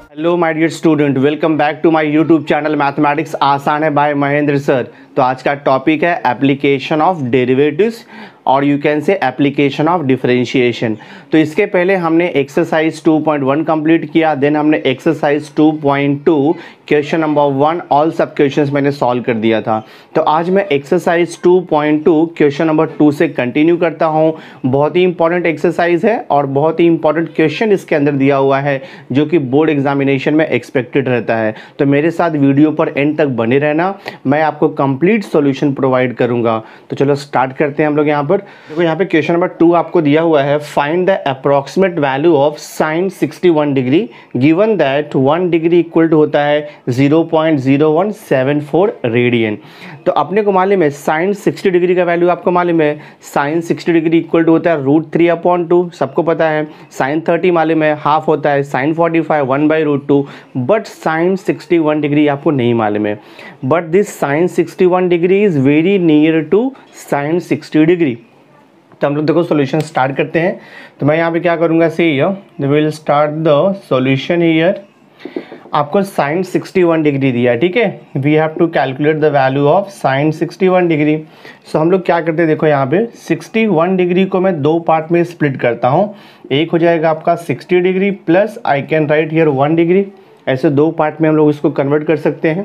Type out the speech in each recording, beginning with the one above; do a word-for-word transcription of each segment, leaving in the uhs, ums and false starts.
Hello my dear student, welcome back to my YouTube channel mathematics आसान है bye Mahendra sir. तो आज का टॉपिक है एप्लीकेशन ऑफ डेरिवेटिव्स और you can say application of differentiation. तो इसके पहले हमने exercise two point one complete किया, देन हमने exercise two point two question number one all सब क्वेश्चंस मैंने सॉल्व कर दिया था। तो आज मैं exercise two point two question number two से कंटिन्यू करता हूँ। बहुत ही इंपॉर्टेंट एक्सरसाइज है और बहुत ही इंपॉर्टेंट क्वेश्चन इसके अंदर दिया हुआ है जो कि बोर्ड एग्जामिनेशन में एक्सपेक्टेड रहता है। तो मेरे साथ वीडियो पर एंड तक बने रहना, मैं आपको कंप्लीट सॉल्यूशन प्रोवाइड करूंगा। तो चलो स्टार्ट करते हैं हम लोग। यहाँ पर देखो, यहाँ पे क्वेश्चन नंबर टू आपको दिया हुआ है, find the approximate value of sine sixty one degree given that one degree equal to होता है zero point zero one seven four radian. तो अपने को मालूम है साइन सिक्सटी डिग्री का वैल्यू आपको मालूम है, sine sixty degree equal to होता है रूट थ्री अपॉन टू, सबको पता है। साइन थर्टी मालूम है हाफ होता है sine forty five one by root two, but sine sixty one degree आपको नहीं मालूम है। But this sine sixty one degree is very near to sine sixty degree. तो हम लोग देखो सॉल्यूशन स्टार्ट करते हैं। तो मैं यहाँ पे क्या करूँगा, see here will start the solution here. आपको साइन सिक्सटी वन डिग्री दिया है, ठीक है। We have to calculate the value of sine sixty one degree. So हम लोग क्या करते हैं, देखो यहाँ पे सिक्सटी वन डिग्री को मैं दो पार्ट में स्प्लिट करता हूँ। एक हो जाएगा आपका sixty degree plus I can write here one degree. ऐसे दो पार्ट में हम लोग इसको कन्वर्ट कर सकते हैं।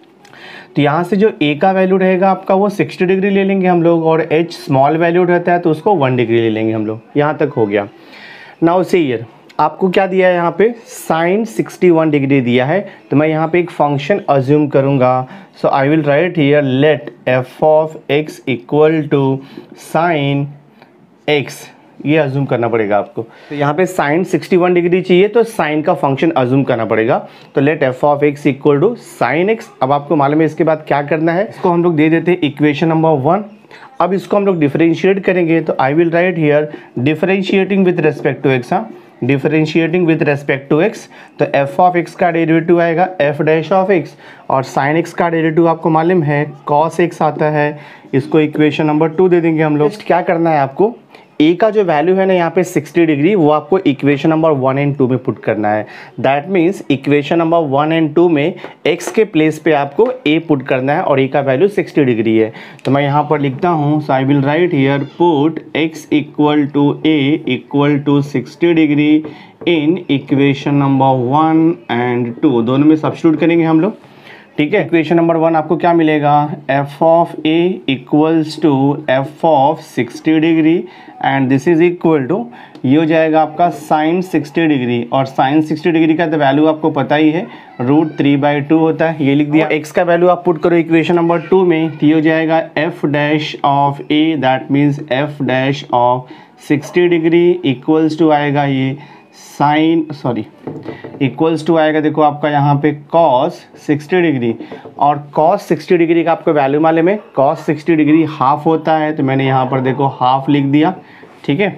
तो यहाँ से जो ए का वैल्यू रहेगा आपका वो सिक्सटी डिग्री ले लेंगे हम लोग, और एच स्मॉल वैल्यू रहता है तो उसको वन डिग्री ले लेंगे हम लोग। यहाँ तक हो गया। नाउ सी हियर आपको क्या दिया है, यहाँ पे साइन सिक्सटी वन डिग्री दिया है। तो मैं यहाँ पे एक फंक्शन अज्यूम करूँगा। So I will write here let f of x equal to sine x, ये अज्यूम करना पड़ेगा आपको। तो यहाँ पे साइन सिक्सटी वन डिग्री चाहिए तो साइन का फंक्शन अज्यूम करना पड़ेगा। तो let f of x equal to sine x. अब आपको मालूम है इसके बाद क्या करना है, इसको हम लोग दे देते हैं इक्वेशन नंबर वन। अब इसको हम लोग डिफरेंशिएट करेंगे। तो I will write here differentiating with respect to x, हाँ differentiating with respect to x. तो एफ ऑफ एक्स का डेरिवेटिव आएगा एफ डैश ऑफ एक्स, और साइन एक्स का डेरिवेटिव आपको मालूम है कॉस एक्स आता है। इसको इक्वेशन नंबर टू दे देंगे हम लोग। क्या करना है आपको, ए का जो वैल्यू है ना यहाँ पे सिक्सटी डिग्री, वो आपको equation number one and two में पुट करना है। That means equation number one and two में एक्स के प्लेस पे आपको ए पुट करना है और ए का वैल्यू सिक्सटी डिग्री है। तो मैं यहाँ पर लिखता हूँ, so I will write here put x equal to a equal to sixty degree in equation number one and two, दोनों में सब्स्टिट्यूट करेंगे हम लोग, ठीक है। इक्वेशन नंबर वन आपको क्या मिलेगा, f of a equals to f of sixty degree and this is equal to, ये हो जाएगा आपका साइन सिक्सटी डिग्री, और साइन सिक्सटी डिग्री का तो वैल्यू आपको पता ही है रूट थ्री बाई टू होता है, ये लिख दिया। एक्स का वैल्यू आप पुट करो इक्वेशन नंबर टू में, तो ये हो जाएगा f dash of a, that means f dash of sixty degree equals to आएगा ये साइन सॉरी इक्वल्स टू आएगा, देखो आपका यहाँ पे कॉस सिक्सटी डिग्री, और कॉस सिक्सटी डिग्री का आपको वैल्यू मालूम है कॉस सिक्सटी डिग्री हाफ होता है। तो मैंने यहाँ पर देखो हाफ लिख दिया, ठीक है।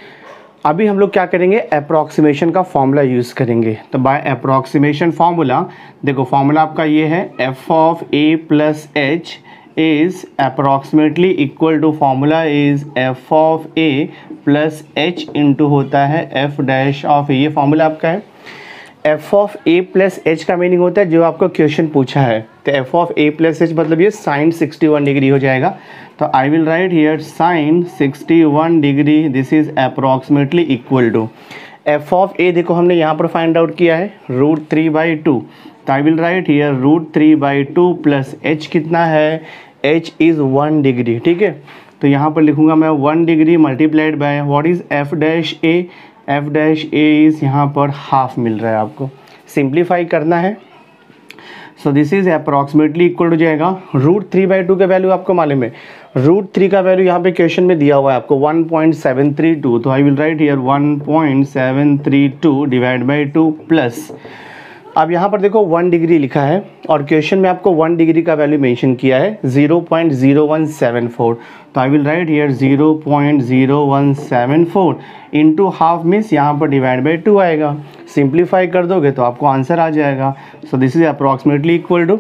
अभी हम लोग क्या करेंगे, अप्रॉक्सीमेशन का फॉर्मूला यूज़ करेंगे। तो बाय अप्रॉक्सीमेशन फॉर्मूला, देखो फॉर्मूला आपका ये है f of a plus h is approximately equal to formula is f of a plus h into होता है f dash of a। ये फॉर्मूला आपका है। f of a plus h का मीनिंग होता है जो आपको क्वेश्चन पूछा है। तो f of a plus h मतलब ये साइन सिक्सटी वन डिग्री हो जाएगा। तो I will write here sine sixty one degree, this is approximately equal to f of a, देखो हमने यहाँ पर फाइंड आउट किया है रूट थ्री बाई टू। तो I will write here root three by two plus h कितना है, H is one degree, ठीक है। तो यहाँ पर लिखूँगा मैं one degree multiplied by what is f dash a, f dash a is यहाँ पर हाफ मिल रहा है आपको, सिंप्लीफाई करना है। So this is approximately equal हो जाएगा रूट थ्री बाई टू का वैल्यू आपको मालूम है, रूट थ्री का वैल्यू यहाँ पे क्वेश्चन में दिया हुआ है आपको one point seven three two. तो I will write here one point seven three two divide by two plus, अब यहाँ पर देखो वन डिग्री लिखा है और क्वेश्चन में आपको वन डिग्री का वैल्यू मेंशन किया है zero point zero one seven four. तो I will write here zero point zero one seven four into half means यहाँ पर डिवाइड बाई टू आएगा। सिंप्लीफाई कर दोगे तो आपको आंसर आ जाएगा। So this is approximately equal to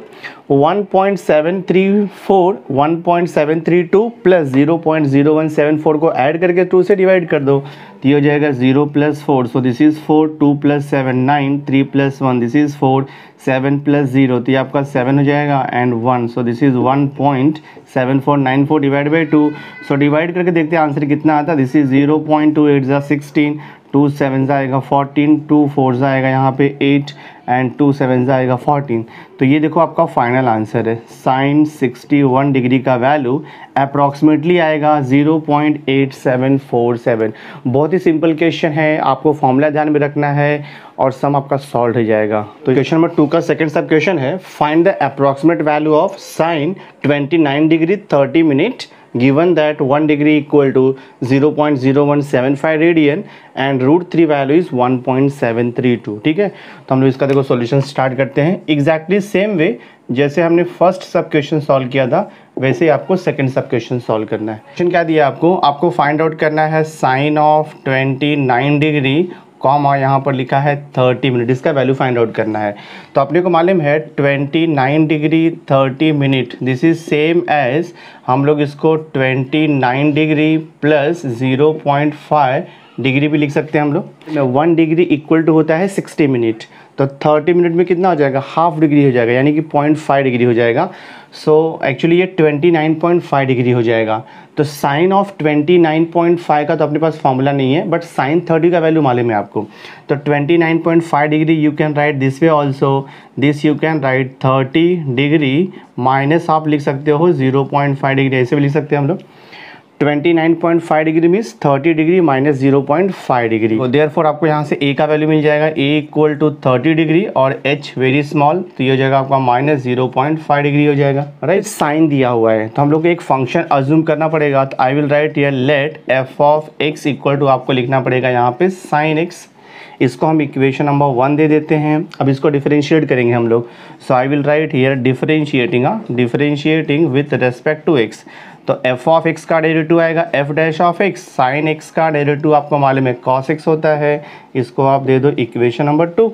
one point seven three four, one point seven three two plus zero point zero one seven four को ऐड करके टू से डिवाइड कर दो, तो ये हो जाएगा zero plus four, so this is four, two plus seven nine, three plus one this is four, seven plus zero तो ये आपका सेवन हो जाएगा and one, so this is one point seven four nine four divide by two. So divide करके देखते हैं answer कितना आता है। This is zero point two eight ज़ा सिक्सटीन, टू सेवन आएगा फोर्टीन, टू फोर आएगा यहाँ पे एट एंड टू सेवन आएगा फोर्टीन। तो ये देखो आपका फाइनल आंसर है। साइन सिक्सटी वन डिग्री का वैल्यू अप्रॉक्सीमेटली आएगा zero point eight seven four seven. बहुत ही सिंपल क्वेश्चन है, आपको फॉर्मूला ध्यान में रखना है और सम आपका सॉल्व हो जाएगा। तो क्वेश्चन नंबर टू का सेकंड सब क्वेश्चन है, find the approximate value of sine twenty nine degree thirty minute given that one degree equal to zero point zero one seven five radian and root three value is one point seven three two. ठीक है, तो हम लोग इसका देखो solution start करते हैं exactly same way जैसे हमने फर्स्ट सब क्वेश्चन सॉल्व किया था वैसे ही आपको सेकंड सब क्वेश्चन सॉल्व करना है। क्वेश्चन क्या दिया आपको, आपको फाइंड आउट करना है sine of twenty nine degree comma यहाँ पर लिखा है थर्टी मिनट, इसका वैल्यू फाइंड आउट करना है। तो अपने को मालूम है twenty nine degree thirty minute this is same as, हम लोग इसको twenty nine degree plus zero point five degree भी लिख सकते हैं हम लोग। वन डिग्री इक्वल टू होता है सिक्सटी मिनट, तो थर्टी मिनट में कितना हो जाएगा, हाफ डिग्री हो जाएगा यानी कि पॉइंट फाइव डिग्री हो जाएगा। सो एक्चुअली ये twenty nine point five degree हो जाएगा। तो sine of twenty nine point five का तो अपने पास फॉर्मूला नहीं है, बट साइन थर्टी का वैल्यू मालूम है आपको। तो twenty nine point five degree you can write this way also, this you can write thirty degree minus आप लिख सकते हो ज़ीरो पॉइंट फाइव डिग्री, ऐसे भी लिख सकते हैं हम लोग। Twenty nine point five degree means thirty degree minus zero point five degree. तो देयरफॉर आपको यहाँ से a का वैल्यू मिल जाएगा, a equal to thirty degree और h वेरी स्मॉल, तो ये हो जाएगा आपका minus zero point five degree हो जाएगा। राइट, साइन दिया हुआ है तो हम लोग को एक फंक्शन अज्यूम करना पड़ेगा। तो I will write here let f of x equal to, आपको लिखना पड़ेगा यहाँ पे साइन x, इसको हम इक्वेशन नंबर वन दे देते हैं। अब इसको डिफरेंशिएट करेंगे हम लोग। So I will write here differentiating, differentiating with respect to x। तो f ऑफ x का डेरिवेटिव आएगा f dash of x, sine x का डेरिवेटिव आपको मालूम है cos x होता है, इसको आप दे दो इक्वेशन नंबर टू।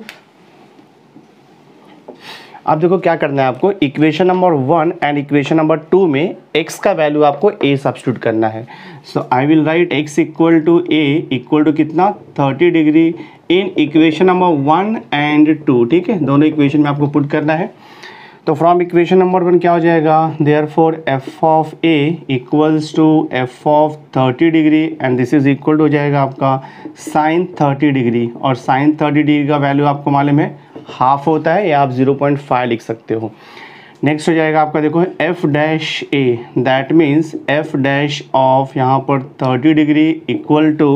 अब देखो क्या करना है आपको, equation number one and equation number two में x का वैल्यू आपको a सब्स्टिट्यूट करना है। So I will write x equal to a equal to कितना thirty degree in equation number one and two. ठीक है, दोनों इक्वेशन में आपको पुट करना है। तो फ्रॉम इक्वेशन नंबर वन क्या हो जाएगा, therefore f of a equals to f of thirty degree and this is equal to हो जाएगा आपका साइन थर्टी डिग्री, और साइन थर्टी डिग्री का वैल्यू आपको मालूम है हाफ होता है, या आप ज़ीरो पॉइंट फाइव लिख सकते हो। नेक्स्ट हो जाएगा आपका देखो f dash a, that means f dash of यहाँ पर थर्टी डिग्री इक्वल टू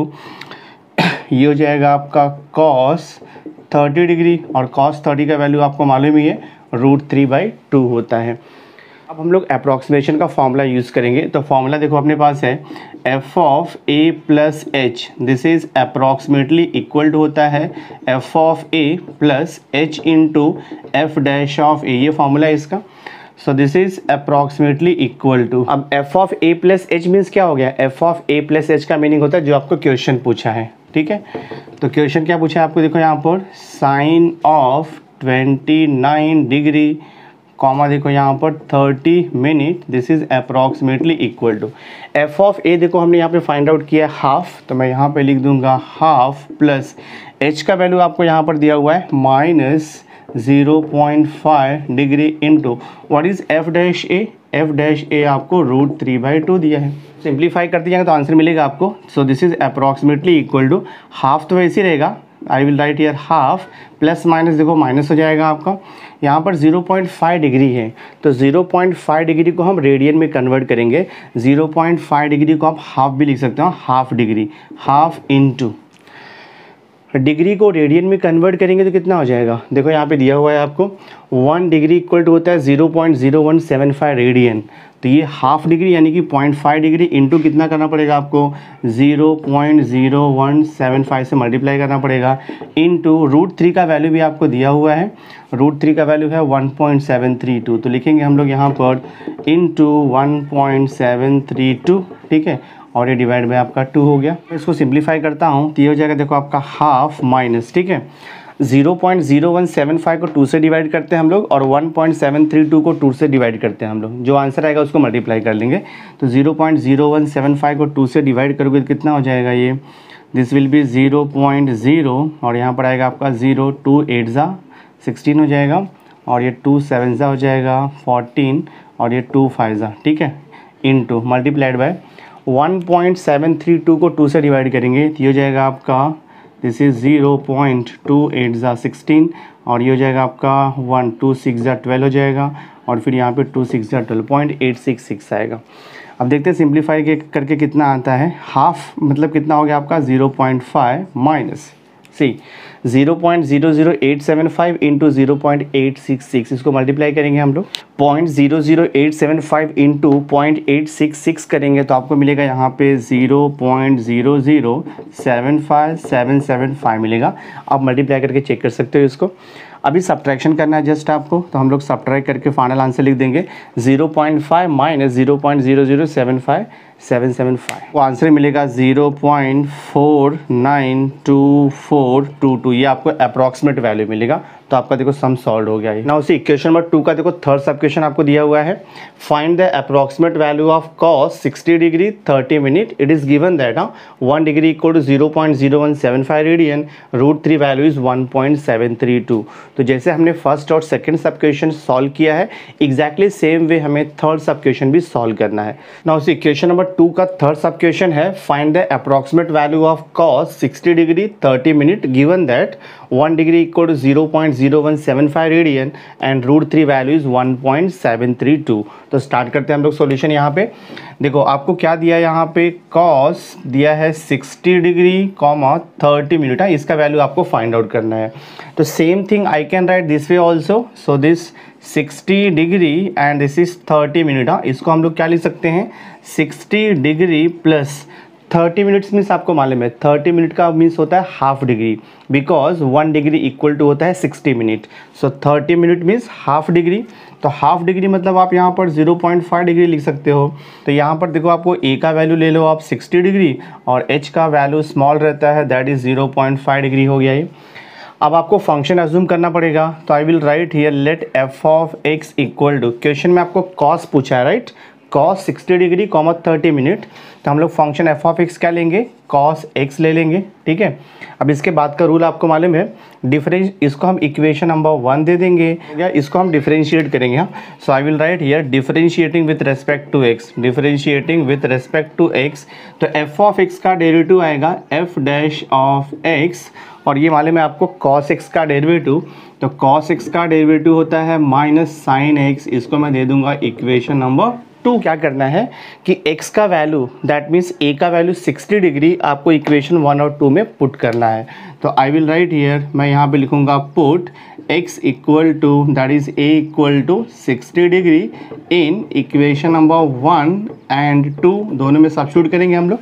ये हो जाएगा आपका कॉस थर्टी डिग्री, और कॉस थर्टी का वैल्यू आपको मालूम ही है रूट थ्री बाई टू होता है। अब हम लोग अप्रॉक्सीमेशन का फॉर्मूला यूज़ करेंगे। तो फॉर्मूला देखो अपने पास है f of a plus h, this is approximately equal to होता है f of a plus h into f dash of a, ये फॉर्मूला है इसका। So this is approximately equal to, अब f of a plus h means क्या हो गया, f of a plus h का मीनिंग होता है जो आपको क्वेश्चन पूछा है। ठीक है, तो क्वेश्चन क्या पूछा है आपको, देखो यहाँ पर sine of twenty nine degree comma देखो यहाँ पर thirty minute, this is approximately equal to f of a, देखो हमने यहाँ पे फाइंड आउट किया हाफ, तो मैं यहाँ पे लिख दूंगा हाफ प्लस h का वैल्यू आपको यहाँ पर दिया हुआ है minus zero point five degree into what is f dash a, f dash a आपको रूट थ्री बाई टू दिया है। सिंप्लीफाई कर दीजिएगा तो आंसर मिलेगा आपको। So this is approximately equal to, half तो वैसे ही रहेगा, I will write here half plus minus, देखो माइनस हो जाएगा आपका, यहाँ पर ज़ीरो पॉइंट फाइव डिग्री है तो ज़ीरो पॉइंट फाइव डिग्री को हम रेडियन में कन्वर्ट करेंगे। ज़ीरो पॉइंट फाइव डिग्री को आप हाफ भी लिख सकते हो, half degree, half into degree को रेडियन में कन्वर्ट करेंगे तो कितना हो जाएगा, देखो यहाँ पे दिया हुआ है आपको वन डिग्री इक्वल टू होता है zero point zero one seven five radian, तो ये हाफ डिग्री यानी कि पॉइंट फाइव डिग्री इंटू कितना करना पड़ेगा आपको, zero point zero one seven five से मल्टीप्लाई करना पड़ेगा, इंटू रूट थ्री का वैल्यू भी आपको दिया हुआ है, रूट थ्री का वैल्यू है one point seven three two, तो लिखेंगे हम लोग यहाँ पर into one point seven three two. ठीक है, और ये डिवाइड बाय आपका टू हो गया। इसको सिंप्लीफाई करता हूँ तो ये हो जाएगा देखो आपका हाफ माइनस, ठीक है, zero point zero one seven five को टू से डिवाइड करते हैं हम लोग और one point seven three two को टू से डिवाइड करते हैं हम लोग। जो आंसर आएगा उसको मल्टीप्लाई कर लेंगे। तो zero point zero one seven five को टू से डिवाइड करोगे तो कितना हो जाएगा ये, this will be zero point zero और यहाँ पर आएगा आपका ज़ीरो, टू एट ज़ा सिक्सटीन हो जाएगा और ये टू सेवन ज़ा हो जाएगा फोर्टीन और ये टू फाइव ज़ा, ठीक है, इन two multiplied by one point seven three two को टू से डिवाइड करेंगे तो ये हो जाएगा आपका, this is zero point two eight ज़ा सिक्सटीन और ये हो जाएगा आपका वन टू सिक्स ज़ा ट्वेल्व हो जाएगा और फिर यहाँ पे टू सिक्स ज़ा twelve point eight six six आएगा। अब देखते हैं सिंप्लीफाई के करके कितना आता है। हाफ मतलब कितना हो गया आपका zero point five minus c zero point zero zero eight seven five into zero point eight six six, इसको मल्टीप्लाई करेंगे हम लोग। Point zero zero eight seven five into point eight six six करेंगे तो आपको मिलेगा यहाँ पे zero point zero zero seven five seven seven five मिलेगा। आप मल्टीप्लाई करके चेक कर सकते हो इसको। अभी सब्ट्रैक्शन करना है जस्ट आपको, तो हम लोग सब्ट्रैक्ट करके फाइनल आंसर लिख देंगे zero point five minus zero point zero zero seven five seven seven five, वो आंसर मिलेगा zero point four nine two four two two. ये आपको अप्रॉक्सीमेट वैल्यू मिलेगा। तो आपका देखो सम सॉल्व हो गया है ना। उसी इक्वेशन नंबर टू का देखो थर्ड सब क्वेश्चन आपको दिया हुआ है, find the approximate value of cos sixty degree thirty minute. It is given that one degree equal to zero point zero one seven five radian, root three value is one point seven three two. तो जैसे हमने first और second sub question solve किया है, exactly same way हमें third sub question भी solve करना है ना। उसी इक्वेशन नंबर टू का थर्ड सब क्वेश्चन है, find the approximate value of cos sixty degree thirty minute given that one degree equal to zero point zero one seven five radian and root three value is one point seven three two. तो start करते हैं हम लोग solution. यहाँ पे देखो आपको क्या दिया है, यहाँ पे कॉस दिया है sixty degree comma thirty minute है, इसका वैल्यू आपको फाइंड आउट करना है। तो same thing I can write this way also, so this sixty degree and this is thirty minute. हाँ, इसको हम लोग क्या लिख सकते हैं, sixty degree plus thirty minutes means आपको मालूम है थर्टी मिनट का मीन्स होता है half degree, because one degree equal to होता है sixty minute. So thirty minute means half degree. तो हाफ डिग्री मतलब आप यहाँ पर ज़ीरो पॉइंट फाइव डिग्री लिख सकते हो। तो यहाँ पर देखो आपको ए का वैल्यू ले लो आप सिक्सटी डिग्री और एच का वैल्यू स्मॉल रहता है, that is zero point five degree हो गया ये। अब आपको फंक्शन अज्यूम करना पड़ेगा, तो I will write here let f of x equal to, question में आपको कॉस पूछा है right, cos sixty degree comma thirty minute. तो हम लोग फंक्शन एफ ऑफ एक्स क्या लेंगे, कॉस एक्स ले लेंगे, ठीक है। अब इसके बाद का रूल आपको मालूम है, डिफरेंस इसको हम इक्वेशन नंबर वन दे देंगे या इसको हम डिफरेंशिएट करेंगे। हाँ, so I will write here differentiating with respect to x, differentiating with respect to x. तो एफ ऑफ एक्स का डेरिवेटिव आएगा एफ डैश ऑफ एक्स और ये मालूम है आपको कॉस एक्स का डेरिवेटिव। तो कॉस एक्स का डेरिवेटिव होता है माइनस साइन एक्स, इसको मैं दे दूंगा इक्वेशन नंबर टू। क्या करना है कि x का वैल्यू दैट मीन्स a का वैल्यू सिक्सटी डिग्री आपको इक्वेशन वन और टू में पुट करना है। तो आई विल राइट हियर, मैं यहाँ पे लिखूँगा put x equal to that is a equal to sixty degree in equation number one and two, दोनों में सब्स्टिट्यूट करेंगे हम लोग।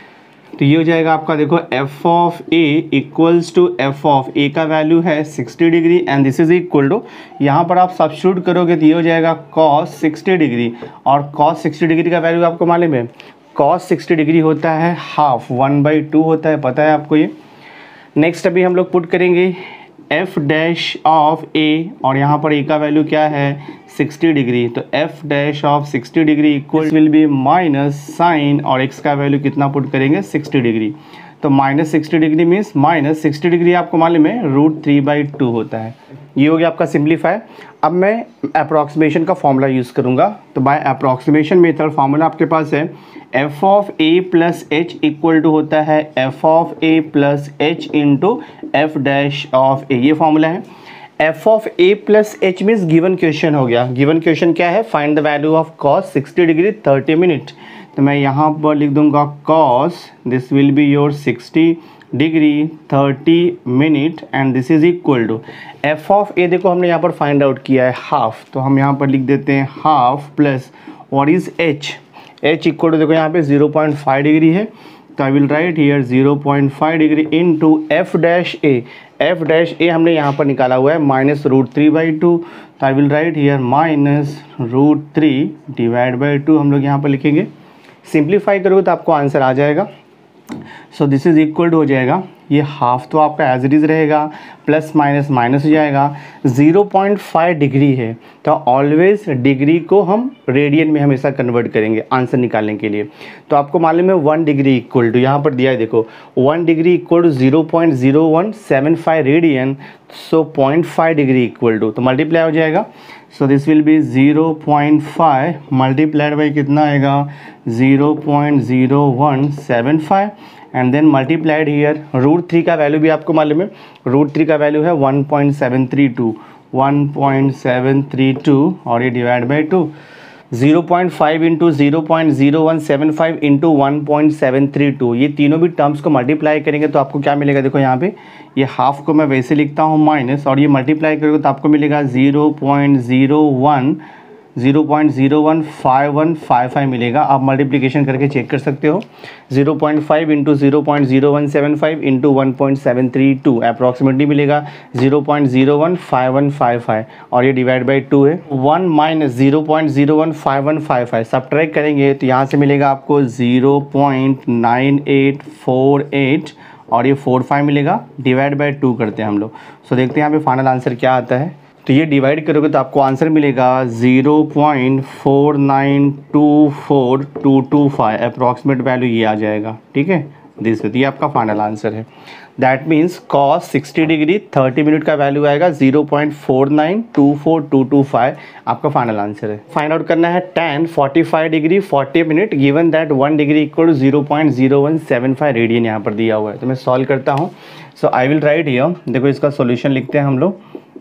तो ये हो जाएगा आपका देखो f of a equals to f of a का वैल्यू है sixty degree and this is equal to, यहाँ पर आप सब्स्टिट्यूट करोगे तो ये हो जाएगा कॉस सिक्सटी डिग्री और कॉस सिक्सटी डिग्री का वैल्यू आपको मालूम है, कॉस सिक्सटी डिग्री होता है हाफ, वन बाई टू होता है, पता है आपको ये। नेक्स्ट अभी हम लोग पुट करेंगे एफ डैश ऑफ ए और यहाँ पर ए का वैल्यू क्या है सिक्सटी डिग्री। तो f dash of sixty degree equal will be minus sine और एक्स का वैल्यू कितना पुट करेंगे सिक्सटी डिग्री। तो minus sixty degree means minus sixty degree आपको मालूम है रूट थ्री बाई टू होता है। ये हो गया आपका सिंप्लीफाई। अब मैं अप्रॉक्सीमेशन का फॉर्मूला यूज़ करूँगा। तो बाय अप्रॉक्सीमेशन मेथड फॉर्मूला आपके पास है f of a plus h equal to होता है f of a plus h into f dash of a, ये फॉर्मूला है। F of a plus h means given question हो गया। गिवन क्वेश्चन क्या है, find the value of cos sixty degree thirty minute. तो मैं यहाँ पर लिख दूंगा cos, this will be your sixty degree thirty minute and this is equal to f of a, देखो हमने यहाँ पर फाइंड आउट किया है हाफ, तो हम यहाँ पर लिख देते हैं half plus what is h, h equal to देखो यहाँ पे ज़ीरो पॉइंट फाइव डिग्री है। तो I will write here zero point five degree into f dash a, f dash a हमने यहाँ पर निकाला हुआ है minus root three by two. तो I will write here minus root three divide by two हम लोग यहाँ पर लिखेंगे। सिंप्लीफाई करोगे तो आपको आंसर आ जाएगा। So this is equal to हो जाएगा, ये हाफ तो आपका एज इट इज़ रहेगा, प्लस माइनस माइनस हो जाएगा, ज़ीरो पॉइंट फाइव डिग्री है तो ऑलवेज डिग्री को हम रेडियन में हमेशा कन्वर्ट करेंगे आंसर निकालने के लिए। तो आपको मालूम है वन डिग्री इक्वल टू, यहाँ पर दिया है देखो, one degree equal to zero point zero one seven five radian, so point five degree equal to, तो मल्टीप्लाई हो जाएगा। So this will be zero point five multiplied by कितना आएगा, zero point zero one seven five and then multiplied here, root three का value भी आपको मालूम है, रूट थ्री का वैल्यू है one point seven three two, one point seven three two और ये divide by two, zero point five into zero point zero one seven five into one point seven three two, ये तीनों भी terms को multiply करेंगे तो आपको क्या मिलेगा, देखो यहाँ पे ये हाफ को मैं वैसे लिखता हूँ माइनस, और ये मल्टीप्लाई करोगे तो आपको मिलेगा zero point zero one zero point zero one five one five five मिलेगा। आप मल्टीप्लिकेशन करके चेक कर सकते हो, zero point five into zero point zero one seven five into one point seven three two approximately मिलेगा zero point zero one five one five five और ये divide by two है, one minus zero point zero one five one five five subtract करेंगे तो यहाँ से मिलेगा आपको zero point nine eight four eight और ये फोर फाइव मिलेगा, डिवाइड बाई टू करते हैं हम लोग। सो देखते हैं यहाँ पे फाइनल आंसर क्या आता है। तो ये डिवाइड करोगे तो आपको आंसर मिलेगा zero point four nine two four two two five, approximate value ये आ जाएगा, ठीक है। दिस ये आपका फाइनल आंसर है। That means cos sixty degree thirty minute का वैल्यू आएगा zero point four nine two four two two five, आपका फाइनल आंसर है। फाइंड आउट करना है tan forty five degree forty minute given that one degree equal to zero point zero one seven five radian यहाँ पर दिया हुआ है। तो मैं सॉल्व करता हूँ। So I will write here, देखो इसका सॉल्यूशन लिखते हैं हम लोग,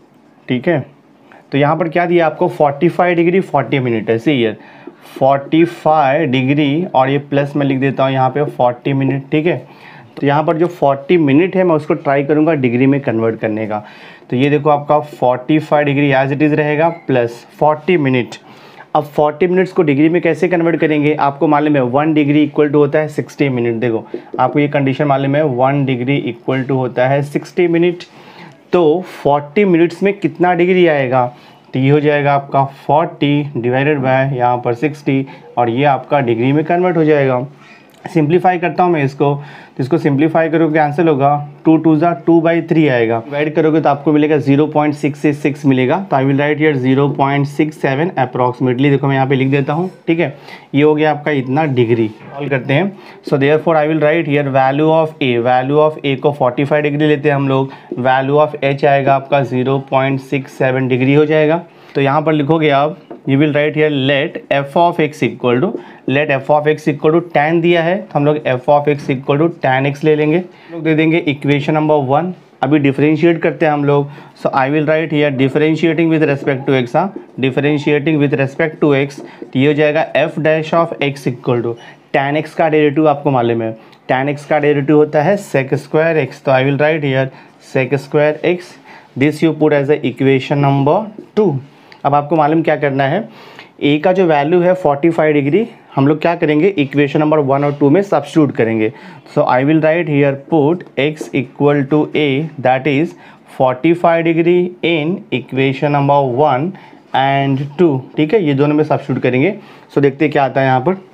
ठीक है। तो यहाँ पर क्या दिया आपको, forty five degree forty minute है, see here forty five degree और ये प्लस में लिख देता हूँ यहाँ पे फोर्टी मिनट, ठीक है। तो यहाँ पर जो फोर्टी मिनट है मैं उसको ट्राई करूँगा डिग्री में कन्वर्ट करने का। तो ये देखो आपका forty five degree as it is रहेगा प्लस फोर्टी मिनट। अब फोर्टी मिनट्स को डिग्री में कैसे कन्वर्ट करेंगे, आपको मालूम है वन डिग्री इक्वल टू होता है सिक्सटी मिनट। देखो आपको ये कंडीशन मालूम है, वन डिग्री इक्वल टू होता है सिक्सटी मिनट। तो फोर्टी मिनट्स में कितना डिग्री आएगा, तो ये हो जाएगा आपका फोर्टी डिवाइडेड बाय यहाँ पर सिक्सटी और ये आपका डिग्री में कन्वर्ट हो जाएगा। सिंप्लीफाई करता हूँ मैं इसको, तो इसको सिंप्लीफाई करोगे आंसर होगा टू टू ज़ा टू बाई थ्री आएगा, डिवाइड करोगे तो आपको मिलेगा ज़ीरो पॉइंट सिक्स सिक्स मिलेगा। तो I will write here zero point six seven approximately, देखो मैं यहाँ पे लिख देता हूँ, ठीक है। ये हो गया आपका इतना डिग्री। सॉल्व करते हैं। So therefore I will write here value of a, value of a को फोर्टी फाइव डिग्री लेते हैं हम लोग, वैल्यू ऑफ एच आएगा आपका zero point six seven degree हो जाएगा। तो यहाँ पर लिखोगे आप, you will write here let f of x equal to, let f of x equal to tan दिया है तो हम लोग f of x equal to tan x ले लेंगे, हम लोग दे देंगे इक्वेशन नंबर वन। अभी डिफरेंशिएट करते हैं हम लोग। So I will write here differentiating with respect to x, हाँ differentiating with respect to x, तो ये हो जाएगा f dash of x equal to tan x का डेरिवेटिव आपको मालूम है, टेन एक्स का डेरिवेटिव होता है सेक स्क्वायर एक्स। तो I will write here sec square x, this you put as a equation number two. अब आपको मालूम क्या करना है, ए का जो वैल्यू है फोर्टी फाइव डिग्री हम लोग क्या करेंगे, इक्वेशन नंबर वन और टू में सब्स्टिट्यूट करेंगे। So I will write here put x equal to a that is forty five degree in equation number one and two, ठीक है। ये दोनों में सब्स्टिट्यूट करेंगे। सो so, देखते हैं क्या आता है यहाँ पर।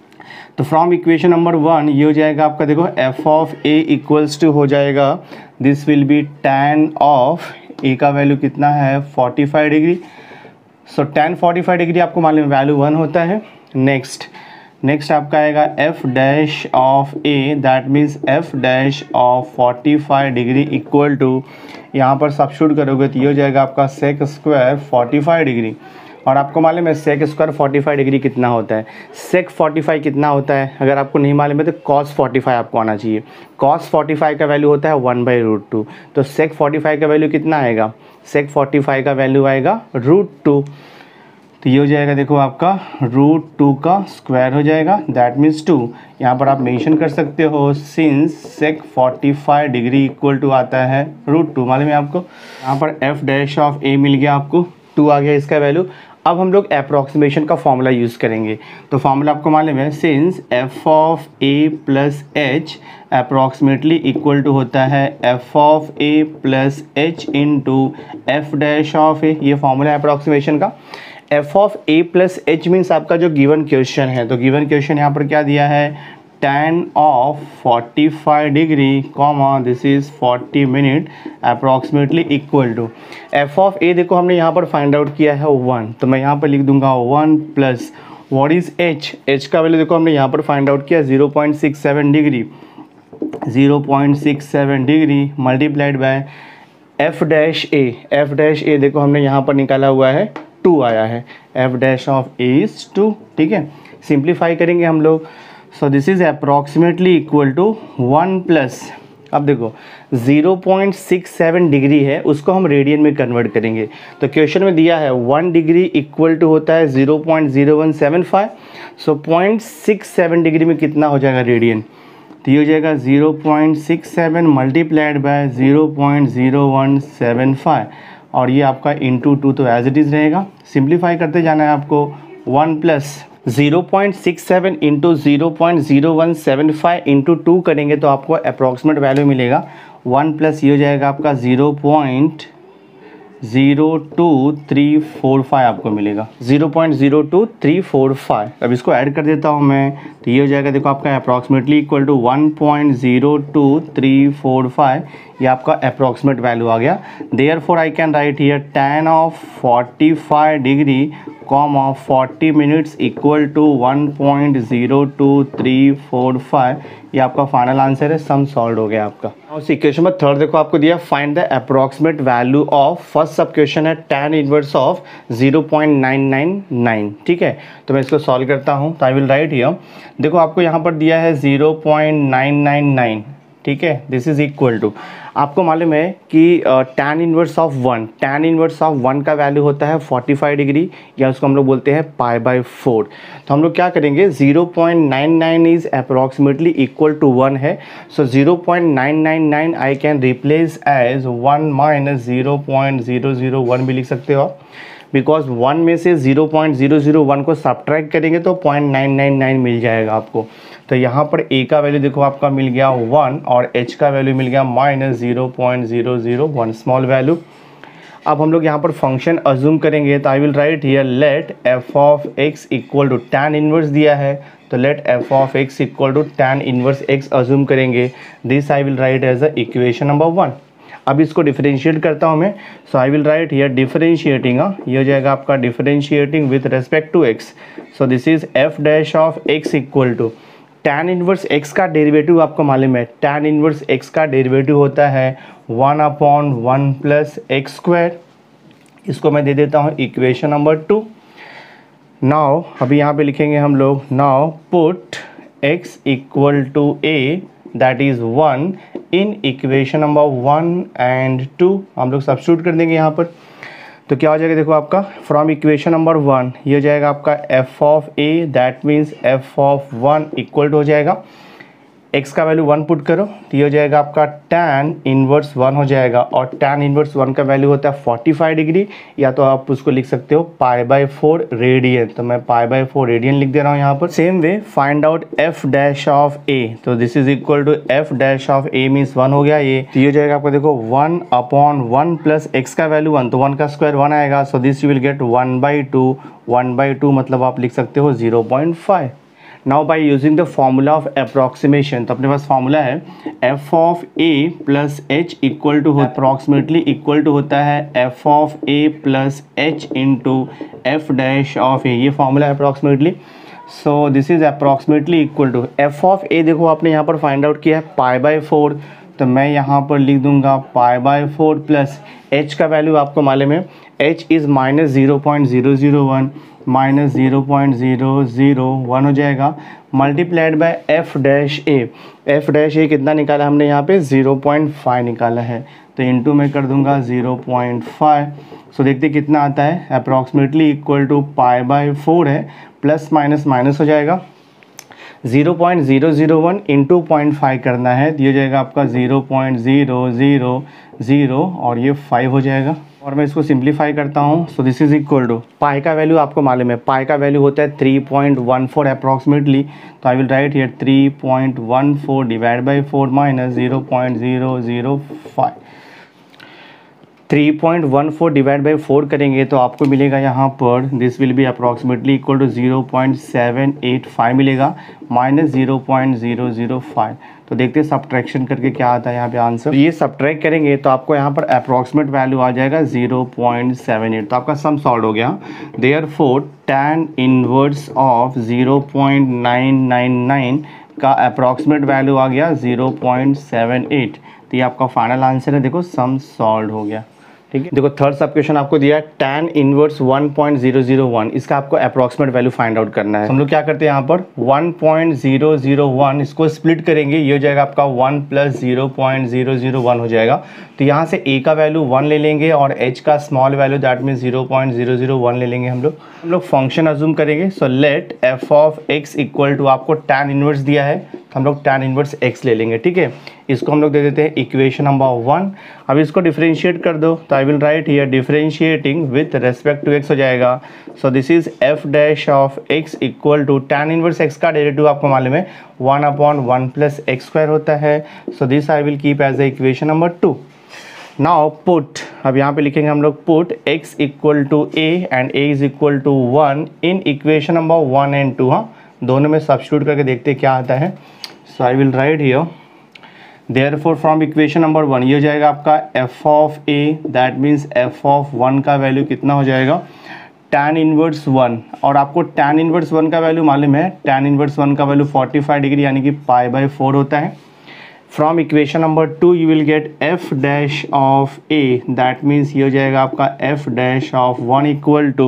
तो फ्रॉम इक्वेशन नंबर वन ये हो जाएगा आपका, देखो f of a equals to हो जाएगा, this will be tan of a का वैल्यू कितना है forty five degree. So tan forty five degree आपको मालूम वैल्यू वन होता है। नेक्स्ट नेक्स्ट आपका आएगा f dash of a, that means f dash of forty five degree equal to, यहाँ पर सब्स्टिट्यूट करोगे तो ये हो जाएगा आपका sec square forty five degree. और आपको मालूम है sec square forty five degree कितना होता है, सेक फोर्टी फाइव कितना होता है, अगर आपको नहीं मालूम है तो कॉस फोर्टी फाइव आपको आना चाहिए। कॉस फोर्टी फाइव का वैल्यू होता है वन बाई रूट टू, तो सेक फोर्टी फाइव का वैल्यू कितना आएगा, सेक फोर्टी फाइव का वैल्यू आएगा रूट टू। तो ये हो जाएगा देखो आपका रूट टू का स्क्वायर हो जाएगा, दैट मीन्स टू। यहाँ पर आप मेंशन कर सकते हो since sec forty five degree equal to आता है रूट टू, मालूम है आपको। यहाँ पर एफ डैश ऑफ ए मिल गया आपको, टू आ गया इसका वैल्यू। अब हम लोग अप्रॉक्सीमेशन का फॉर्मूला यूज़ करेंगे। तो फॉर्मूला आपको मालूम है, since f of a plus h approximately equal to होता है f of a plus h into f dash of a, ये फॉर्मूला है अप्रॉक्सीमेशन का। F of a plus h means आपका जो गिवन क्वेश्चन है, तो गिवन क्वेश्चन यहाँ पर क्या दिया है, tan of forty-five degree comma this is forty minute approximately equal to f of a। देखो हमने यहाँ पर फाइंड आउट किया है वन, तो मैं यहाँ पर लिख दूंगा one plus what is h, h का वैल्यू देखो हमने यहाँ पर फाइंड आउट किया zero point six seven degree, zero point six seven degree multiplied by f dash a, f dash a देखो हमने यहाँ पर निकाला हुआ है टू आया है, f dash of a is two. ठीक है, सिंप्लीफाई करेंगे हम लोग, so this is approximately equal to one plus, अब देखो zero point six seven degree है उसको हम रेडियन में कन्वर्ट करेंगे, तो क्वेश्चन में दिया है वन डिग्री इक्वल टू होता है zero point zero one seven five, so point six seven degree में कितना हो जाएगा रेडियन, तो ये हो जाएगा zero point six seven multiplied by zero point zero one seven five, और ये आपका इंटू टू तो एज इट इज़ रहेगा। सिंप्लीफाई करते जाना है आपको, one plus zero point six seven into zero point zero one seven five into two करेंगे तो आपको अप्रॉक्सीमेट वैल्यू मिलेगा वन प्लस ये हो जाएगा आपका zero point zero two three four five आपको मिलेगा, zero point zero two three four five. अब इसको ऐड कर देता हूँ मैं, तो ये हो जाएगा देखो आपका approximately equal to one point zero two three four five, ये आपका अप्रॉक्सीमेट वैल्यू आ गया। Therefore I can write here tan of forty five degree comma forty minutes equal to one point zero two three four five, ये आपका final answer है, सम solve हो गया आपका। उस इक्वेशन में थर्ड देखो आपको दिया find the approximate value of, first sub question है tan inverse of zero point nine nine nine. ठीक है, तो मैं इसको सॉल्व करता हूँ, तो आई विल राइट हियर, देखो आपको यहाँ पर दिया है zero point nine nine nine. ठीक है, दिस इज इक्वल टू, आपको मालूम है कि tan inverse of one, tan inverse of one का वैल्यू होता है फोर्टी फाइव डिग्री, या उसको हम लोग बोलते हैं पाई बाय फोर। तो हम लोग क्या करेंगे, zero point nine nine is approximately equal to one है, so zero point nine nine nine I can replace as one minus zero point zero zero one भी लिख सकते हो, बिकॉज वन में से zero point zero zero one को subtract करेंगे तो पॉइंट नाइन नाइन नाइन मिल जाएगा आपको। तो यहाँ पर a का वैल्यू देखो आपका मिल गया वन और h का वैल्यू मिल गया minus zero point zero zero one, small value. अब हम लोग यहाँ पर फंक्शन अज्यूम करेंगे, तो I will write here let f of x equal to tan inverse दिया है, तो let f of x equal to tan inverse x assume करेंगे, this I will write as a equation number one. अब इसको differentiate करता हूँ मैं, so I will write here differentiating, ये हो जाएगा आपका differentiating with respect to x, so this is f dash of x equal to tan inverse x का डेरिवेटिव आपको मालूम है, tan इनवर्स x का डेरिवेटिव होता है one upon one plus x square, इसको मैं दे देता हूँ इक्वेशन नंबर टू। नाउ अभी यहाँ पे लिखेंगे हम लोग, now put x equal to a that is one in equation number one and two, हम लोग सब्स्टिट्यूट कर देंगे यहाँ पर, तो क्या हो जाएगा देखो आपका फ्रॉम इक्वेशन नंबर वन, ये हो जाएगा आपका f of a that means f of one equal to हो जाएगा, x का वैल्यू वन पुट करो तो ये हो जाएगा आपका tan इनवर्स वन हो जाएगा, और tan इनवर्स वन का वैल्यू होता है फोर्टी फाइव डिग्री, या तो आप उसको लिख सकते हो पाई बाय फोर रेडियन, तो मैं पाई बाय फोर रेडियन लिख दे रहा हूँ यहाँ पर। Same way find out f dash of a, तो this is equal to f dash of a means one हो गया ये, तो ये हो जाएगा आपको देखो one upon one plus x का वैल्यू वन, तो वन का स्क्वायर वन आएगा, so this you will get one by two, one by two मतलब आप लिख सकते हो zero point five. Now by using the formula of approximation, तो अपने पास फॉर्मूला है f of a plus h equal to approximately equal to होता है f of a plus h into f dash of a, ये formula है approximately, so this is approximately equal to f of a देखो आपने यहाँ पर find out किया है पाई बाय फोर, तो मैं यहाँ पर लिख दूंगा pi by four plus h का वैल्यू आपको मालूम है h is minus zero point zero zero one, minus zero point zero zero one हो जाएगा, multiplied by f dash a, f dash a कितना निकाला हमने यहाँ पे ज़ीरो पॉइंट फाइव निकाला है, तो इंटू में कर दूंगा ज़ीरो पॉइंट फाइव, सो देखते कितना आता है, approximately equal to pi by four है, प्लस माइनस माइनस हो जाएगा, zero point zero zero one into point five करना है, तो ये जाएगा आपका zero point zero zero zero और ये फाइव हो जाएगा, और मैं इसको सिंप्लीफाई करता हूँ, so this is equal to pi का वैल्यू आपको मालूम है, पाई का वैल्यू होता है three point one four approximately, तो I will write here three point one four divide by four minus zero point zero zero five, three point one four divide by four करेंगे तो आपको मिलेगा यहाँ पर this will be approximately equal to zero point seven eight five मिलेगा minus zero point zero zero five. तो देखते हैं सब्ट्रैक्शन करके क्या आता है यहाँ पे आंसर। ये सब्ट्रैक्ट करेंगे तो आपको यहाँ पर अप्रॉक्सीमेट वैल्यू आ जाएगा ज़ीरो पॉइंट सेवन एट। तो आपका सम सॉल्व हो गया। Therefore tan inverse of zero point nine nine nine का अप्रॉक्सीमेट वैल्यू आ गया ज़ीरो पॉइंट सेवन एट। तो ये आपका फाइनल आंसर है। देखो सम सॉल्व हो गया। ठीक है, देखो थर्ड सब क्वेश्चन आपको दिया है tan inverse one point zero zero one, इसका आपको अप्रॉक्सीमेट वैल्यू फाइंड आउट करना है। हम लोग क्या करते हैं यहाँ पर one point zero zero one इसको स्प्लिट करेंगे, ये हो जाएगा आपका one plus zero point zero zero one हो जाएगा। तो यहाँ से a का वैल्यू वन ले लेंगे और h का small value that mean zero point zero zero one ले लेंगे हम लोग। हम लोग फंक्शन अज्यूम करेंगे। So let f of x equal to, आपको tan इनवर्स दिया है तो हम लोग tan इनवर्स x ले लेंगे। ठीक है, इसको हम लोग दे देते हैं इक्वेशन नंबर वन। अब इसको डिफरेंशिएट कर दो तो I will write here differentiating with respect to x हो जाएगा। So this is f dash of x equal to tan inverse x का डेरिवेटिव आपको मालूम है one upon one plus x square होता है। So this I will keep as a equation number two. Now put, अब यहाँ पे लिखेंगे हम लोग put x equal to a and a is equal to one in equation number one and two. हाँ, दोनों में सब्स्टिट्यूट करके देखते हैं क्या आता है। So I will write here therefore from equation number one ये हो जाएगा आपका f of a that means f of one का वैल्यू कितना हो जाएगा tan इनवर्स वन। और आपको tan इनवर्स वन का वैल्यू मालूम है, tan इनवर्स वन का वैल्यू फोर्टी फाइव डिग्री यानी कि पाई बाई फोर होता है। From equation number two you will get f dash of a that means ये हो जाएगा आपका f dash of one equal to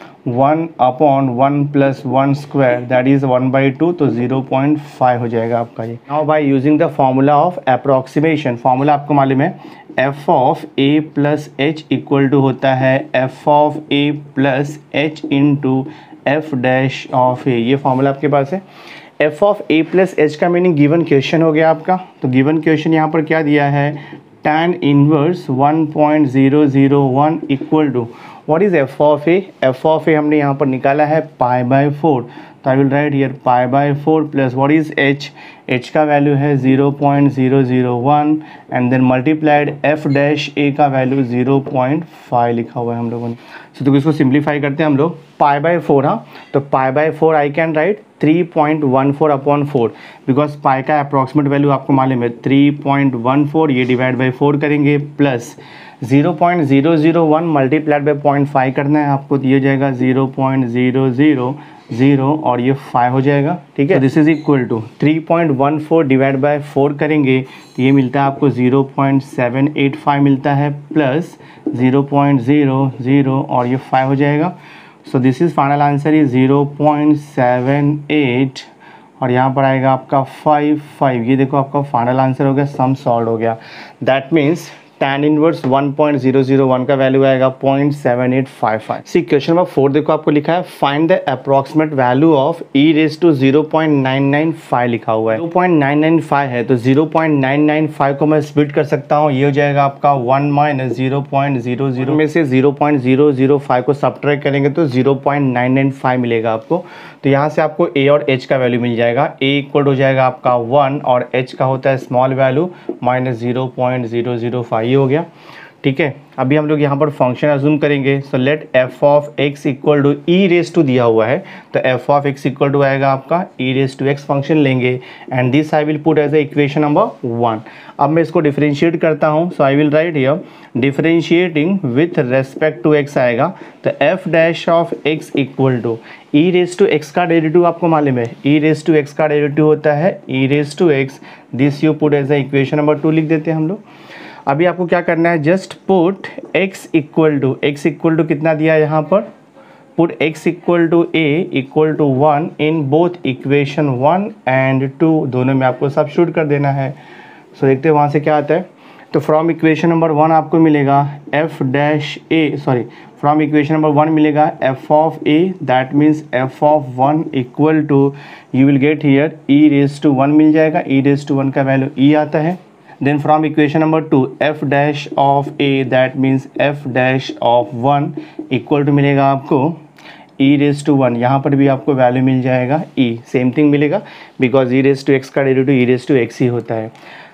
one upon one plus one square that is one by two, तो zero point five हो जाएगा आपका ये। Now by using the formula of approximation, formula आपको मालूम है f of a plus h equal to होता है f of a plus h into f dash of a। ये फॉर्मूला आपके पास है। f of a plus h का मीनिंग गिवन क्वेश्चन हो गया आपका। तो गिवन क्वेश्चन यहाँ पर क्या दिया है tan inverse one point zero zero one equal to what is f of a। f of a हमने यहाँ पर निकाला है पाई बाय फोर। तो I will write here pi by four plus what is h, h का value है zero point zero zero one and then multiplied f dash a का value zero point five लिखा हुआ है हम लोगों ने। सो तो इसको सिंप्लीफाई करते हैं हम लोग पाई बाय फोर। हाँ, तो pi by four I can write three point one four upon four because pi का अप्रॉक्सीमेट वैल्यू आपको मालूम है थ्री पॉइंट वन फोर, ये डिवाइड बाई फोर करेंगे plus zero point zero zero one multiplied by point five करना है आपको, तो ये जाएगा zero point zero zero zero और ये फाइव हो जाएगा। ठीक है, this is equal to three point one four divide by four करेंगे तो ये मिलता है आपको zero point seven eight five मिलता है plus zero point zero zero और ये फाइव हो जाएगा। So this is final answer is zero point seven eight और यहाँ पर आएगा आपका फाइव फाइव। ये देखो आपका फाइनल आंसर हो गया, सम सॉल्व हो गया। That means tan inverse one point zero zero one का वैल्यू आएगा point seven eight five five. See question number four देखो आपको लिखा है find the approximate value of e raise to zero point nine nine five लिखा हुआ है। Zero point nine nine five है तो zero point nine nine five को मैं स्प्लिट कर सकता हूँ। ये हो जाएगा आपका one minus zero point zero zero में से zero point zero zero five को सब्ट्रैक्ट करेंगे तो zero point nine nine five मिलेगा आपको। तो यहाँ से आपको a और h का वैल्यू मिल जाएगा। a इक्वल हो जाएगा आपका वन और h का होता है small value minus zero point zero zero five, ये हो गया। ठीक है, अभी हम लोग यहाँ पर फंक्शन अज्यूम करेंगे। So let f of x equal to e raise to दिया हुआ है तो f of x equal to आएगा आपका e raise to x function लेंगे and this I will put as a equation number one. अब मैं इसको डिफरेंशिएट करता हूँ। So I will write here differentiating with respect to x आएगा तो f dash of x equal to e raise to x का derivative आपको मालूम है ई रेस टू x का डेरिवेटिव होता है e raise to x। This you put as a equation number two लिख देते हैं हम लोग। अभी आपको क्या करना है just put x equal to x equal to कितना दिया है यहाँ पर put x equal to a equal to one in both equation one and two, दोनों में आपको सब्स्टिट्यूट कर देना है। सो so, देखते हैं वहाँ से क्या आता है। तो फ्रॉम इक्वेशन नंबर वन आपको मिलेगा f dash a sorry from equation number one मिलेगा f of a that means f of one equal to you will get here e raise to one मिल जाएगा। e रेज टू वन का value e आता है। Then from equation number two f dash of a that means f dash of one equal to मिलेगा आपको e raise to one, यहाँ पर भी आपको वैल्यू मिल जाएगा e, सेम थिंग मिलेगा because e raise to x का derivative e raise to x ही होता है।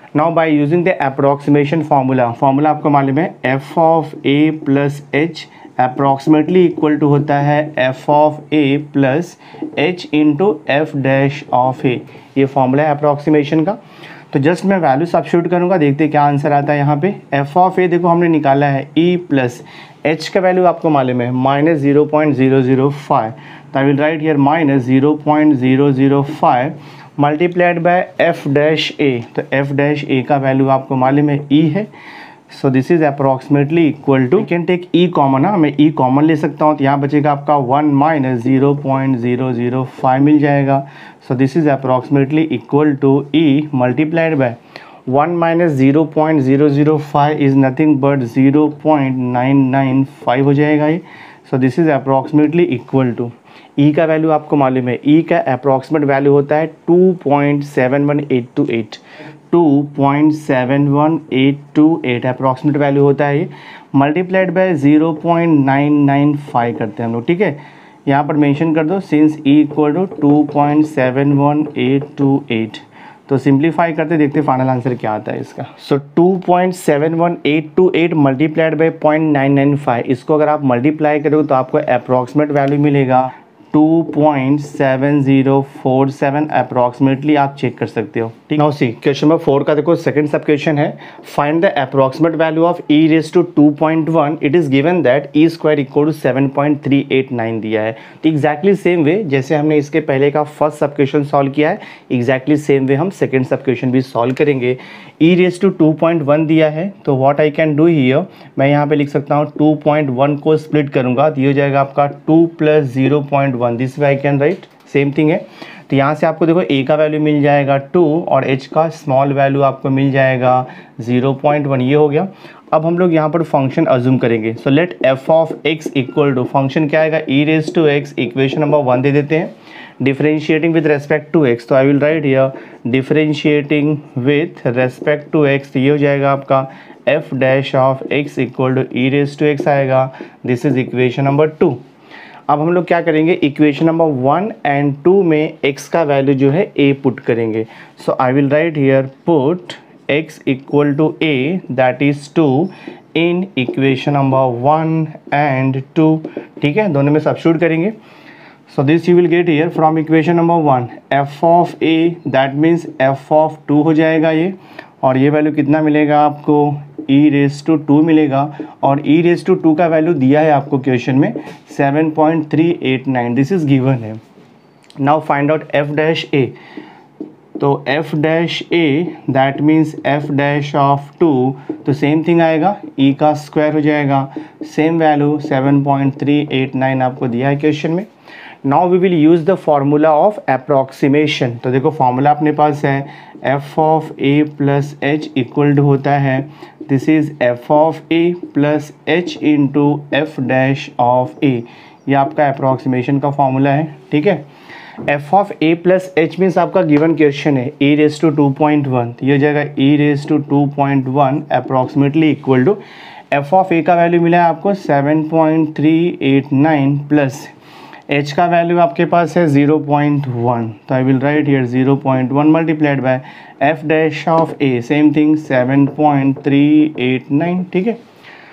Now by using the approximation formula, formula आपको मालूम है f of a plus h approximately equal to होता है f of a plus h into f dash of a, ये फॉर्मूला है अप्रॉक्सीमेशन का। तो जस्ट मैं वैल्यू सब्स्टिट्यूट करूँगा, देखते हैं क्या आंसर आता है यहाँ पे। एफ ऑफ ए देखो हमने निकाला है ई प्लस एच का वैल्यू आपको मालूम है minus zero point zero zero five, तो I will write here minus zero point zero zero five multiplied by f dash a, तो एफ डैश ए का वैल्यू आपको मालूम है ई है। So this is approximately equal to, can take e common, ना मैं ई common ले सकता हूँ, तो यहाँ बचेगा आपका one minus zero point zero zero five मिल जाएगा। So this is approximately equal to e multiplied by one minus zero point zero zero five is nothing but zero point nine nine five हो जाएगा ये। So this is approximately equal to, e का value आपको मालूम है, ई का approximate value होता है two point seven one eight two eight, two point seven one eight two eight approximate value होता है ये, multiplied by zero point nine nine five करते हैं हम लोग, ठीक है। यहाँ पर मेंशन कर दो since e equal to two point seven one eight two eight, तो सिंप्लीफाई करते देखते फाइनल आंसर क्या आता है इसका। So two point seven one eight two eight multiplied by point nine nine five, इसको अगर आप मल्टीप्लाई करोगे तो आपको अप्रॉक्सीमेट वैल्यू मिलेगा two point seven zero four seven approximately आप चेक कर सकते हो, ठीक। Now see question number four का देखो सेकंड सब क्वेश्चन है, find the approximate value of e raise to two point one, it is given that e square equal to seven point three eight nine दिया है। तो exactly same way जैसे हमने इसके पहले का फर्स्ट सब क्वेश्चन सॉल्व किया है, एग्जैक्टली सेम वे हम सेकंड सब क्वेश्चन भी सॉल्व करेंगे। E raise to two point one दिया है, तो what I can do here, मैं यहाँ पे लिख सकता हूँ टू पॉइंट वन को स्प्लिट करूँगा तो ये हो जाएगा आपका two plus zero point one, this way I can write, same thing है। तो यहाँ से आपको देखो ए का वैल्यू मिल जाएगा टू और एच का स्मॉल वैल्यू आपको मिल जाएगा ज़ीरो पॉइंट वन, ये हो गया। अब हम लोग यहाँ पर फंक्शन अज्यूम करेंगे, so let f of x equal to function क्या आएगा e raise to x, equation number one दे देते हैं, differentiating with respect to x, तो I will write here differentiating with respect to x, तो ये हो जाएगा आपका f dash of x equal to e raise to x आएगा, this is equation number two. अब हम लोग क्या करेंगे, equation number one and two में x का वैल्यू जो है a पुट करेंगे, so I will write here put x equal to a that is to in equation number one and two, ठीक है, दोनों में सब्स्टिट्यूट करेंगे। So this you will get here from equation number one f of a that means f of two हो जाएगा ये, और ये वैल्यू कितना मिलेगा आपको ई रेज टू टू मिलेगा, और ई रेज टू टू का वैल्यू दिया है आपको क्वेश्चन में seven point three eight nine, this is given है। Now find out f dash a, तो f dash a that means f dash of two, तो सेम थिंग आएगा, e का स्क्वायर हो जाएगा, same value seven point three eight nine आपको दिया है क्वेश्चन में। Now we will use the formula of approximation, तो देखो फॉर्मूला अपने पास है f of a plus h equal to होता है, this is f of a plus h into f dash of a, ये आपका अप्रॉक्सीमेशन का फॉर्मूला है, ठीक है। F of a plus h means आपका गिवन क्वेश्चन है a raise to two point one, तो ये हो जाएगा a raise to two point one approximately equal to f of a का वैल्यू मिला है आपको seven point three eight nine plus h का वैल्यू आपके पास है ज़ीरो पॉइंट वन, तो I will write here zero point one multiplied by f dash of a, same thing seven point three eight nine, ठीक है।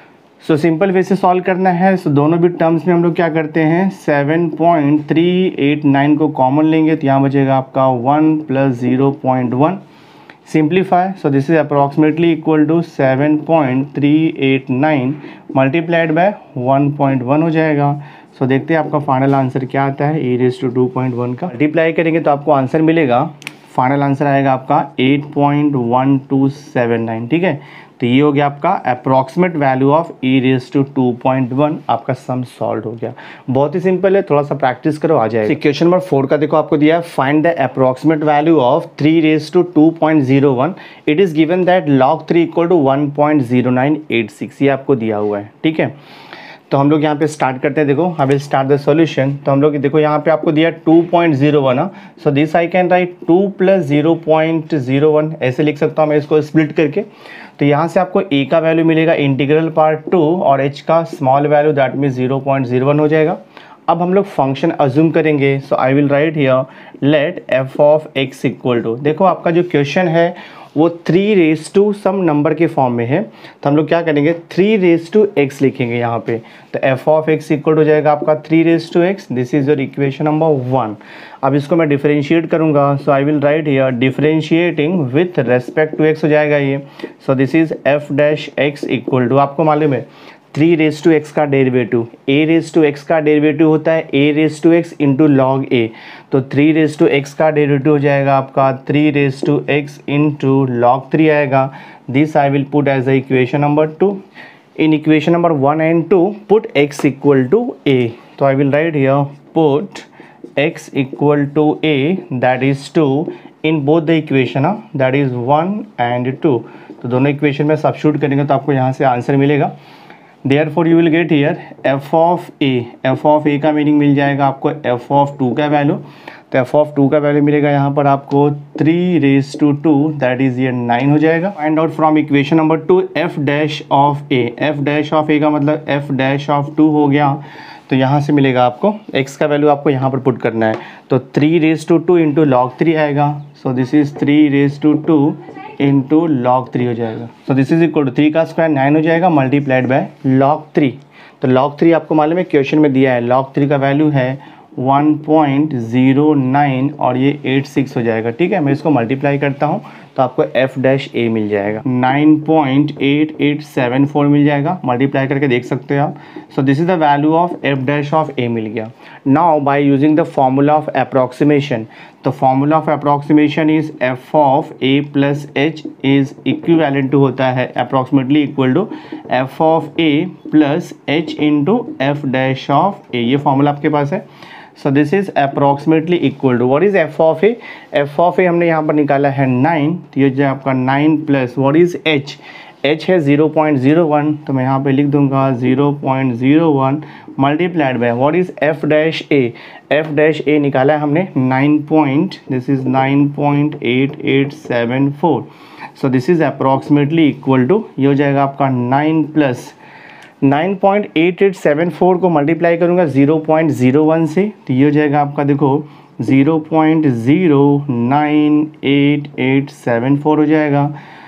So simple way से solve करना है, सो so, दोनों भी टर्म्स में हम लोग क्या करते हैं seven point three eight nine को कॉमन लेंगे, तो यहाँ बचेगा आपका one plus zero point one, simplify, so this is approximately equal to seven point three eight nine multiplied by one point one हो जाएगा। सो so, देखते हैं आपका फाइनल आंसर क्या आता है a raise to two point one का, multiply करेंगे तो आपको आंसर मिलेगा, फाइनल आंसर आएगा आपका eight point one two seven nine, ठीक है। तो ये हो गया आपका approximate value of e raise to two point one, आपका सम सॉल्व हो गया। बहुत ही सिंपल है, थोड़ा सा प्रैक्टिस करो आ जाएगा। क्वेश्चन नंबर फोर का देखो आपको दिया है find the approximate value of three raise to two point zero one, it is given that log three equal to one point zero nine eight six, ये आपको दिया हुआ है, ठीक है। तो हम लोग यहाँ पे स्टार्ट करते हैं, देखो I will start the solution. तो हम लोग देखो यहाँ पे आपको दिया two point zero one, so this I can write two plus zero point zero one, ऐसे लिख सकता हूँ मैं इसको स्प्लिट करके। तो यहाँ से आपको ए का वैल्यू मिलेगा इंटीग्रल पार्ट टू और एच का small value that mean zero point zero one हो जाएगा। अब हम लोग फंक्शन अज्यूम करेंगे, so I will write here let f of x equal to, देखो आपका जो क्वेश्चन है वो three raise to some number के फॉर्म में है, तो हम लोग क्या करेंगे, थ्री रेस टू एक्स लिखेंगे यहाँ पे। तो एफ ऑफ एक्स इक्वल हो जाएगा आपका three raise to x. This is your equation number one. अब इसको मैं डिफरेंशिएट करूँगा, so I will write here differentiating with respect to x हो जाएगा ये। So this is f dash x equal to, आपको मालूम है थ्री रेस टू एक्स का derivative, a raise to x का डेरिवेटिव होता है a raise to x into log a. तो थ्री रेस टू एक्स का डेरिवेटिव हो जाएगा आपका three raise to x into log three आएगा। This I will put as a equation number two. In equation number one and two put x equal to a. तो I will write here put x equal to a, that is to in both the equation, that is one and two. तो दोनों equation में substitute करेंगे तो आपको यहाँ से answer मिलेगा। Therefore you will get here f of a, f of a का मीनिंग मिल जाएगा आपको f of टू का वैल्यू। तो f of टू का वैल्यू मिलेगा यहाँ पर आपको three raise to two, that that is nine हो जाएगा। Find out from equation number two f dash of a, f dash of a का मतलब f डैश ऑफ टू हो गया। तो यहाँ से मिलेगा आपको x का वैल्यू आपको यहाँ पर पुट करना है। तो three raise to two into log three आएगा। So this is three raise to two into log three हो जाएगा। So this is equal to three का स्क्वायर नाइन हो जाएगा मल्टीप्लाइड बाय लॉग थ्री। तो लॉग थ्री आपको मालूम है क्वेश्चन में दिया है, लॉग थ्री का वैल्यू है वन पॉइंट ज़ीरो नाइन और ये एट सिक्स हो जाएगा। ठीक है, मैं इसको मल्टीप्लाई करता हूँ तो आपको f डैश a मिल जाएगा, nine point eight eight seven four मिल जाएगा। मल्टीप्लाई करके देख सकते हैं आप। So this is the value of f dash of a मिल गया। Now by using the formula of approximation, तो formula of approximation is f of a plus h is equivalent to होता है approximately equal to f of a plus h into f dash of a। ये formula आपके पास है। So this is approximately equal to what is f of a, f of a हमने यहाँ पर निकाला है नाइन, तो ये जो आपका nine plus what is h, h है ज़ीरो पॉइंट ज़ीरो वन, तो मैं यहाँ पे लिख दूंगा zero point zero one multiplied by what is f dash a, f dash a निकाला है हमने nine point, this is nine point eight eight seven four. So this is approximately equal to, ये हो जाएगा आपका nine plus nine point eight eight seven four को multiply करूँगा zero point zero one से, तो ये हो जाएगा आपका देखो zero point zero nine eight eight seven four हो जाएगा।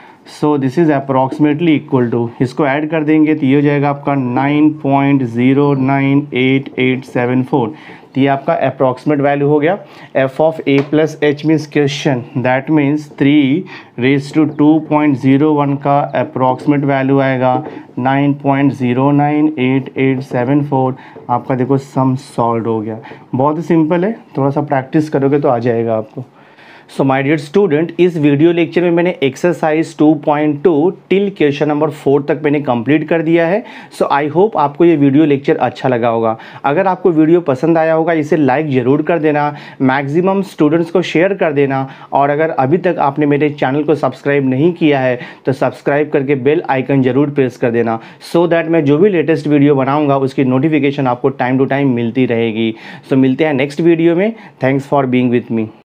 So this is approximately equal to, इसको ऐड कर देंगे तो ये हो जाएगा आपका nine point zero nine eight eight seven four. तो ये आपका अप्रॉक्सीमेट वैल्यू हो गया। F of a plus h means question, that means three raise to two point zero one का अप्रॉक्सीमेट वैल्यू आएगा nine point zero nine eight eight seven four. आपका देखो सम solve हो गया। बहुत ही सिंपल है, थोड़ा सा प्रैक्टिस करोगे तो आ जाएगा आपको। सो माय डियर स्टूडेंट, इस वीडियो लेक्चर में मैंने exercise two point two till question number four तक मैंने कंप्लीट कर दिया है। सो आई होप आपको ये वीडियो लेक्चर अच्छा लगा होगा। अगर आपको वीडियो पसंद आया होगा इसे लाइक ज़रूर कर देना, मैक्सिमम स्टूडेंट्स को शेयर कर देना, और अगर अभी तक आपने मेरे चैनल को सब्सक्राइब नहीं किया है तो सब्सक्राइब करके बेल आइकन ज़रूर प्रेस कर देना, सो दैट मैं जो भी लेटेस्ट वीडियो बनाऊँगा उसकी नोटिफिकेशन आपको टाइम टू टाइम मिलती रहेगी। सो so, मिलते हैं नेक्स्ट वीडियो में। Thanks for being with me.